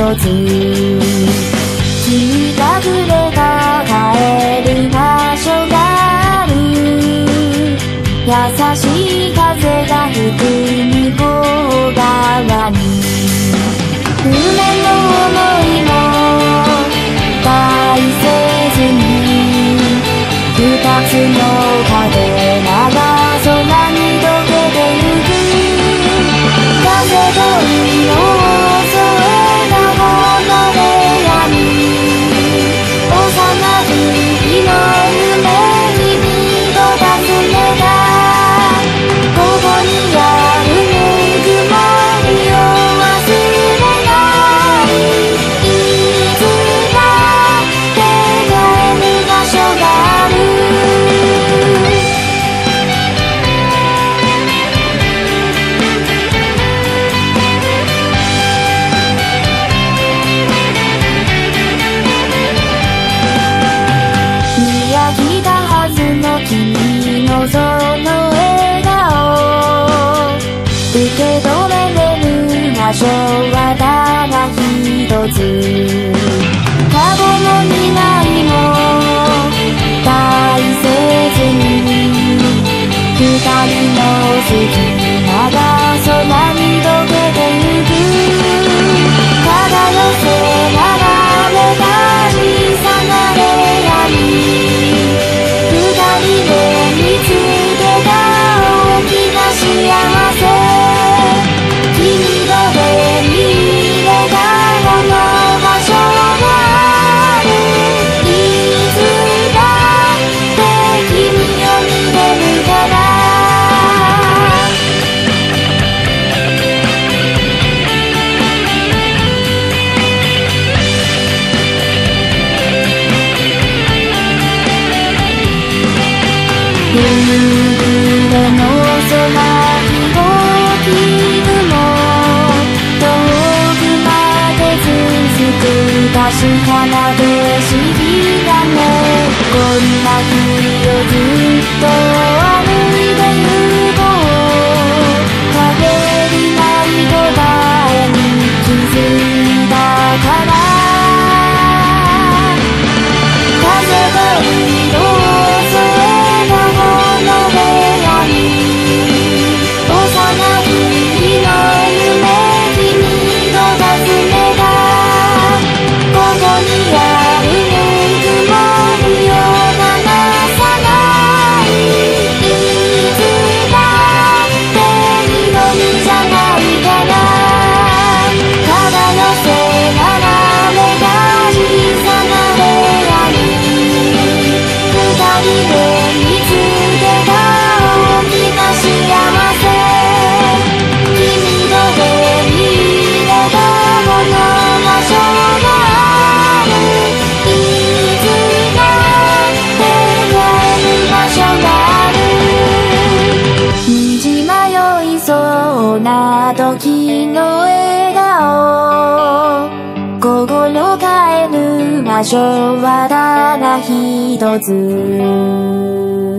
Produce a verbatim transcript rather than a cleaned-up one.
つ君がくれた帰る場所がある優しい風が吹く向こう側に夢の想いも大切に二つのカデナが空に溶けてゆく風と色を添えたこの部屋に幼い日の夢君と訪ねたここにあるぬくもりを忘れないいつだって帰る場所がある見飽きたはずの君のその笑顔受け止めれる場所はただ一つ過去も未来も大切に二人の隙間が空に溶けてゆく漂せながれた小さな部屋に二人で見つけた大きな幸せ君と手に入れたこの場所があるいつだって君を見れるから夕暮れの空飛行機雲遠くまで続く確かな景色だねこんな日をずっと歩いてゆこう陰りない答えに気づいたから風と色を添えたこの部屋に幼い日の夢君と訪ねたここにあるぬくもりを離さないいつだって一人じゃないから漂せながれた小さな部屋に二人で見つけた大きな幸せ君と手に入れたこの場所があるいつだって帰る場所がある道迷いそうな時の笑顔心帰る場所はただ一つ